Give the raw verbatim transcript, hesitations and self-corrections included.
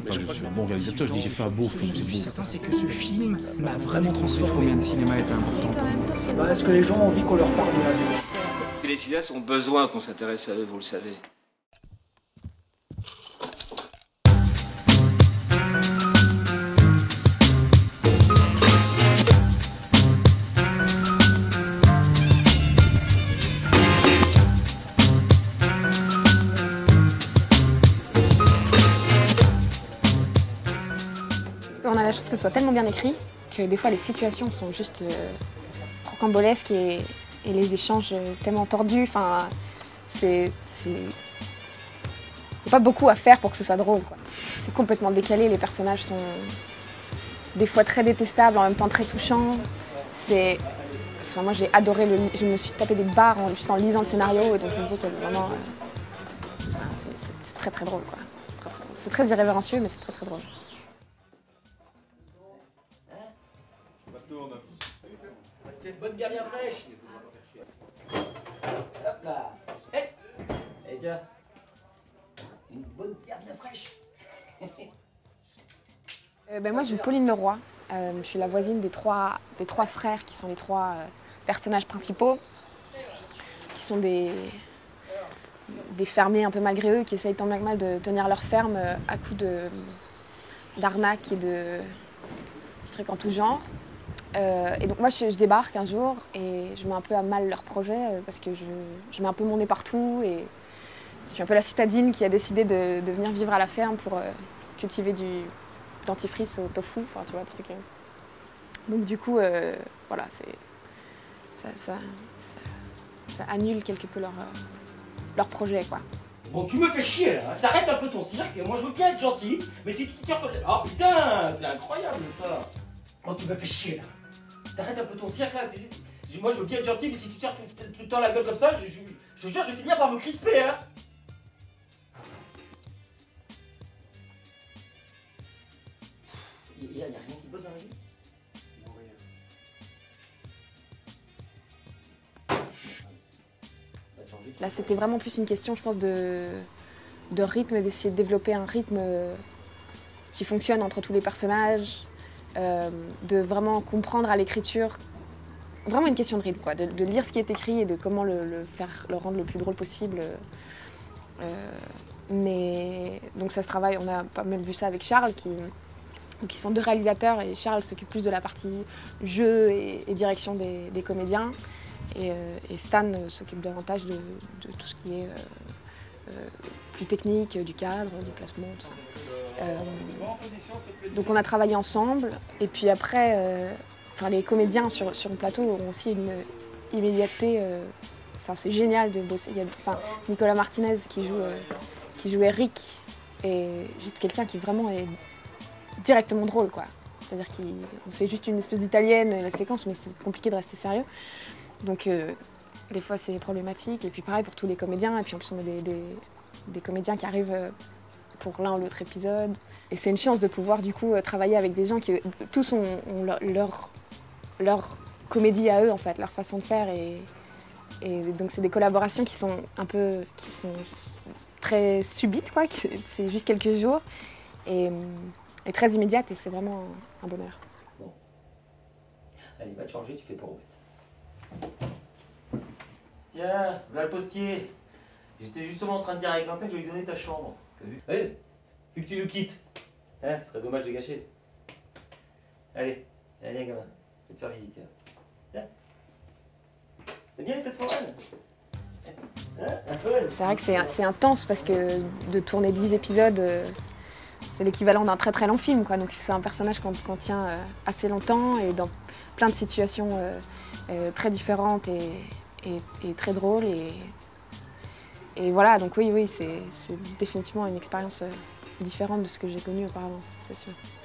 pas que je suis un bon réalisateur, je dis j'ai fait un beau film, c'est beau. Certain, c'est que ce film m'a vraiment transformé. Combien de cinéma était important pour nous? Bah, est-ce que les gens ont envie qu'on leur parle de la vie? Les cinéastes ont besoin qu'on s'intéresse à eux, vous le savez. On a la chance que ce soit tellement bien écrit que des fois les situations sont juste euh, rocambolesques et, et les échanges tellement tordus. Enfin, c'est, c'est... Il n'y a pas beaucoup à faire pour que ce soit drôle, quoi. C'est complètement décalé, les personnages sont des fois très détestables, en même temps très touchants. C'est... Enfin, moi j'ai adoré le... Je me suis tapé des barres en, juste en lisant le scénario et donc je me disais qu'il y avait vraiment... Euh... Enfin, c'est, c'est, c'est très très drôle, quoi. C'est très, très drôle. C'est très irrévérencieux mais c'est très très drôle. C'est une bonne bière bien fraîche. Hop là. Hé. Et tiens. Une bonne bière bien fraîche. euh, ben moi, je joue Pauline Leroy. Euh, je suis la voisine des trois, des trois frères qui sont les trois euh, personnages principaux, qui sont des, des fermiers un peu malgré eux, qui essayent tant bien que mal de tenir leur ferme euh, à coups de, d'arnaques et de, de trucs en tout genre. Euh, et donc moi je, je débarque un jour et je mets un peu à mal leur projet euh, parce que je, je mets un peu mon nez partout et je suis un peu la citadine qui a décidé de, de venir vivre à la ferme pour euh, cultiver du dentifrice au tofu, enfin tu vois, le truc. Euh. Donc du coup, euh, voilà, c'est, ça, ça, ça, ça annule quelque peu leur, euh, leur projet, quoi. Bon, tu me fais chier là, t'arrêtes un peu ton cirque, moi je veux bien être gentil, mais si tu te tires... Oh putain, c'est incroyable ça. Oh, tu me fais chier là. T'arrêtes un peu ton cirque là. Moi je veux bien être gentil, mais si tu tires tout, tout le temps la gueule comme ça, je, je, je jure, je vais finir par me crisper, hein. Il y a, y a rien qui bosse dans la vie? Non, rien. Là, c'était vraiment plus une question, je pense, de, de rythme, d'essayer de développer un rythme qui fonctionne entre tous les personnages. Euh, de vraiment comprendre à l'écriture, vraiment une question de rythme, quoi, de, de lire ce qui est écrit et de comment le, le faire, le rendre le plus drôle possible. Euh, mais donc ça se travaille, on a pas mal vu ça avec Charles, qui, qui sont deux réalisateurs et Charles s'occupe plus de la partie jeu et, et direction des, des comédiens et, euh, et Stan s'occupe davantage de, de tout ce qui est euh, euh, plus technique, du cadre, du placement, tout ça. Euh, donc on a travaillé ensemble et puis après, euh, enfin, les comédiens sur, sur le plateau ont aussi une immédiateté. Euh, enfin, c'est génial de bosser. Il y a, enfin, Nicolas Martinez qui joue, euh, qui joue Eric est juste quelqu'un qui vraiment est directement drôle, quoi. C'est-à-dire qu'on fait juste une espèce d'italienne la séquence, mais c'est compliqué de rester sérieux. Donc euh, des fois c'est problématique et puis pareil pour tous les comédiens et puis en plus on a des, des, des comédiens qui arrivent. Euh, pour l'un ou l'autre épisode. Et c'est une chance de pouvoir du coup travailler avec des gens qui tous ont, ont leur, leur, leur comédie à eux en fait, leur façon de faire et, et donc c'est des collaborations qui sont un peu, qui sont très subites quoi, c'est juste quelques jours et, et très immédiates et c'est vraiment un, un bonheur. Bon. Allez, va te changer, tu fais pas roulette. Tiens, voilà le postier. J'étais justement en train de dire avec Quentin que je vais lui donner ta chambre. T'as vu? Allez, vu que tu nous quittes. Hein, ce serait dommage de gâcher. Allez, allez, gamin, je vais te faire visiter. Viens. T'as bien les fêtes foraines? Hein? C'est vrai que c'est intense parce que de tourner dix épisodes, euh, c'est l'équivalent d'un très très long film, quoi. Donc c'est un personnage qu'on qu'on tient euh, assez longtemps et dans plein de situations euh, euh, très différentes et, et, et très drôles. Et, Et voilà, donc oui, oui, c'est définitivement une expérience différente de ce que j'ai connu auparavant, c'est sûr.